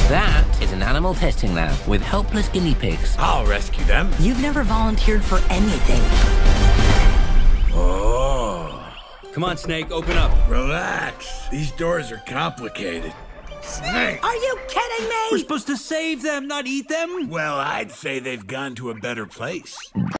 That is an animal testing lab with helpless guinea pigs. I'll rescue them. You've never volunteered for anything. Oh. Come on, Snake, open up. Relax. These doors are complicated. Snake! Are you kidding me? We're supposed to save them, not eat them. Well, I'd say they've gone to a better place.